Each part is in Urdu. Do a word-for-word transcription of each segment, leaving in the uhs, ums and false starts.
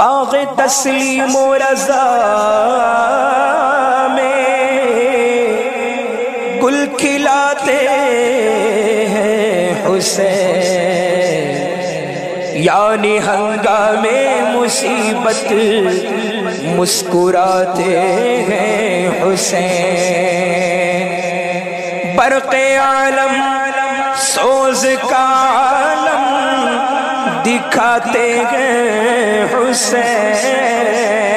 باغ تسلیم و رضا میں گل کھلاتے ہیں حسین، یعنی ہنگامے مصیبت مسکراتے ہیں حسین، برق عالم سوز کا عالم دکھاتے ہیں حسین،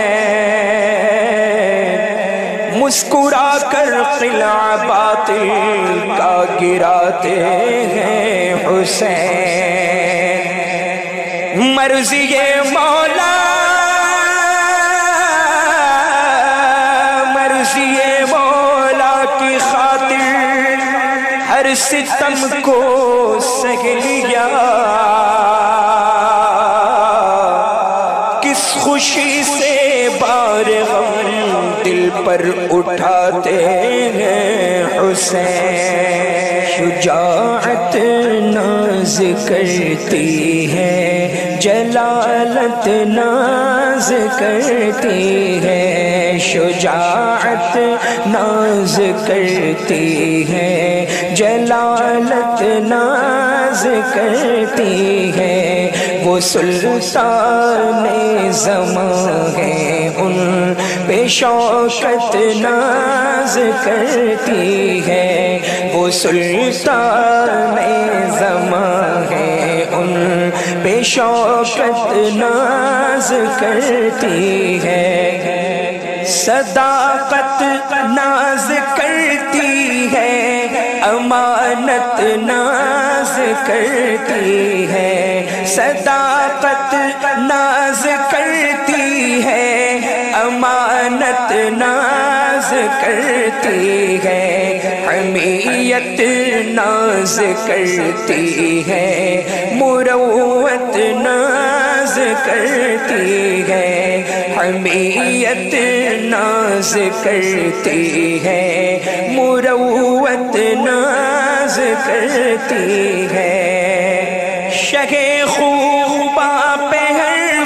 مسکرا کر قلعہ باطل کا گراتے ہیں حسین، مرضی مولا مرضی مولا کی خاطر ہر ستم کو سہ لیا، کس خوشی سے بار غم دل پر اٹھاتے ہیں حسین، شجاعت ناز کرتی ہے، جلالت ناز کرتی ہے، شجاعت ناز کرتی ہے، جلالت ناز کرتی ہے، وہ سلطان زمان ہے ان پہ شوکت ناز کرتی ہے، وہ سلطان زمان ہے ان پہ شوکت ناز کرتی ہے، صداقت ناز کرتی ہے، امانت ناز کرتی ہے، صداقت ناز کرتی ہے، امانت ناز کرتی ہے، حمیت ناز کرتی ہے، مروت ناز کرتی ہے، حمیت ناز کرتی ہے، مروت ناز کرتی ہے، شہ خوباں پہ ہر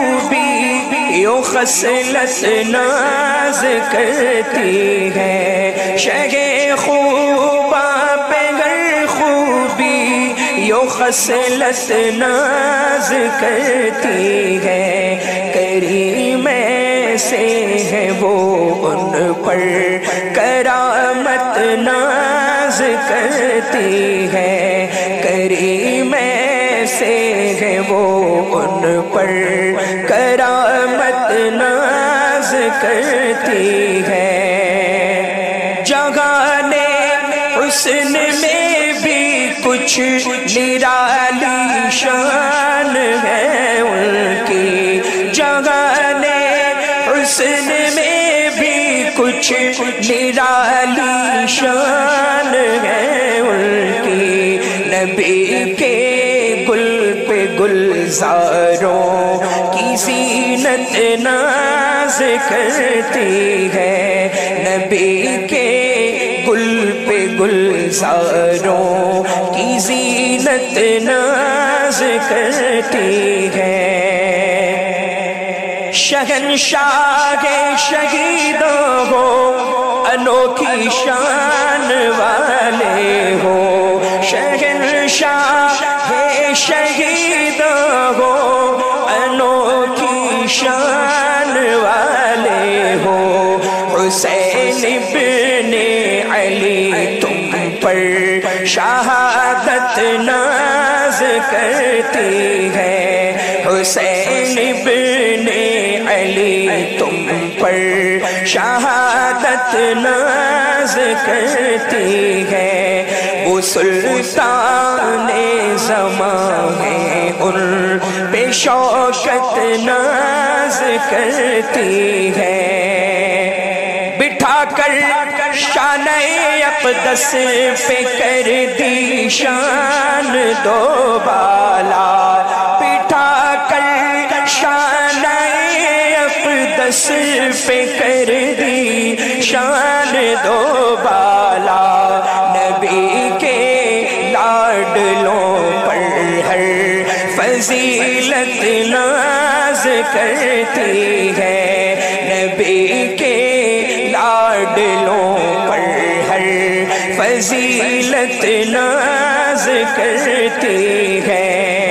خوبی یوں خصلت ناز کرتی ہے، شہ خوباں پہ ہر خوبی یوں خصلت ناز کرتی ہے، کریم سے ہے وہ ان پر کرامت ناز کرتی ہے، کریم سے ہے وہ ان پر کرامت ناز کرتی ہے، جگانے حسن میں بھی کچھ نرالی شان ہے ان کی، جگانے حسن میں بھی کچھ نرالی شان ہے ان کی، نبی کے گل پہ گلزاروں کی زینت ناز کرتی ہے، نبی کے گل پہ گلزاروں کی زینت ناز کرتی ہے، شہنشاہ شہیدوں ہو انوکھی شان والے ہو، شہنشاہ شہیدوں ہو انوکھی شان والے ہو، حسین ابن علی تم پر شہادت ناز کرتی ہے، حسین ابن علی تم پر شہادت ناز کرتی ہے، وہ سلطان زمان ہے ان پہ شوکت ناز کرتی ہے، بٹھا کر شان اقدس پہ کر دی شان دو بالا، بٹھا کر شان اقدس پہ کر دی شان دو بالا، نبی کے لاڈلوں پر ہر فضیلت ناز کرتی ہے، نبی کے لاڈلوں پر ہر فضیلت ناز کرتی ہے۔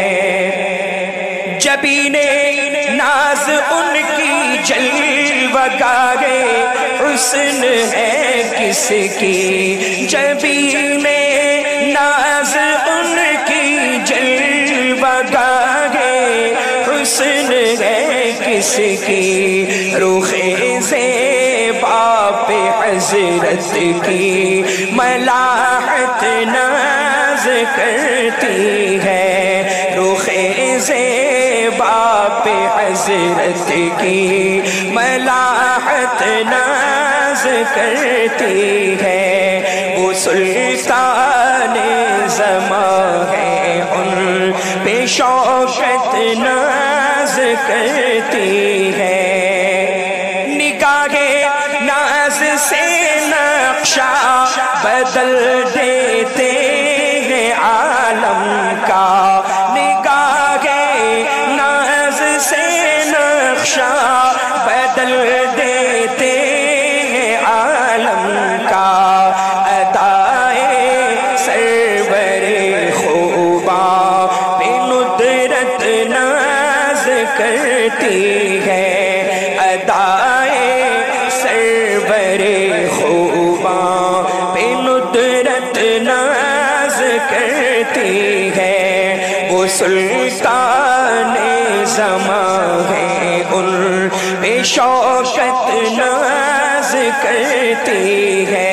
جبین ناز ان کی جلوہ گاہ حسن ہے کس کی، جبین ناز ان کی جلوہ گاہ حسن ہے کس کی، رخ زیبا پہ حضرت کی ملاحت ناز کرتی ہے، رخ زیبا پہ حضرت کی ملاحت ناز کرتی ہے، وہ سلطان زمان ہے ان پہ شوکت ناز کرتی ہے، نگاہ ناز سے نقشہ بدل دیتے ہیں عالم کا، نگاہ ناز سے نقشہ بدل دیتے ہیں عالم کا، ادائے سرور خوباں پہ ندرت ناز کرتی ہے، ادائے سرور خوباں پہ ندرت ناز کرتی ہے، وہ سلطان زمان ہے ان پہ شوکت ناز کرتی ہے،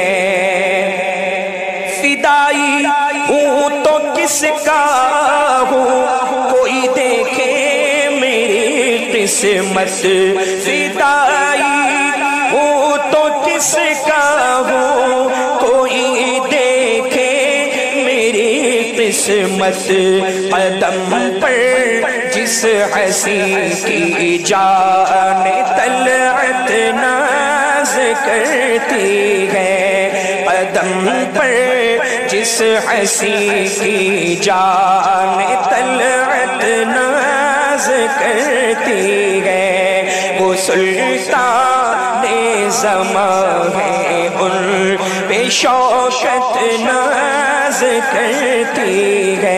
فدائی ہوں تو کس کا ہوں کوئی دیکھے میری قسمت، فدائی ہوں تو کس کا ہوں کوئی دیکھے میری قسمت، قدم پر جس حسین کی جان طلعت ناز کرتی ہے، قدم پر جس حسین کی جان طلعت ناز کرتی ہے، وہ سلطان زمان ہے ان پہ شوکت ناز کرتی ہے،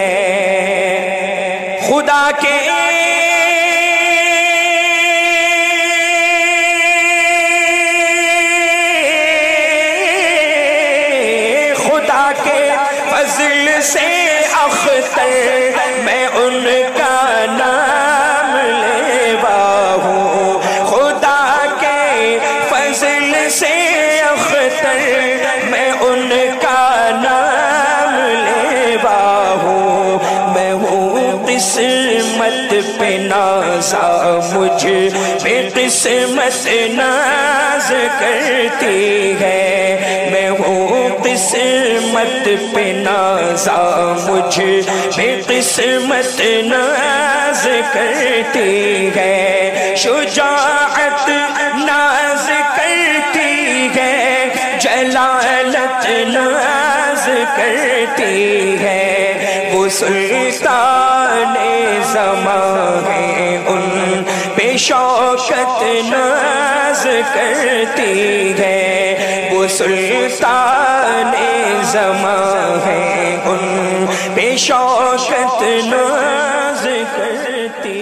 خدا کے خدا کے فضل سے اختر میں ان کا نام لیوا ہوں، خدا کے فضل سے اختر میں ان کا نام لیوا ہوں، میں ہوں قسمت پہ نازا مجھ پہ قسمت ناز کرتی ہے، میں ہوں قسمت پہ نازا مجھ پہ قسمت ناز کرتی ہے، شجاعت ناز کرتی ہے، جلالت ناز کرتی ہے، وہ سلطان زمان ہے ان پہ شوکت ناز کرتی ہے، وہ سلطان زمان ہے ان پہ شوکت ناز کرتی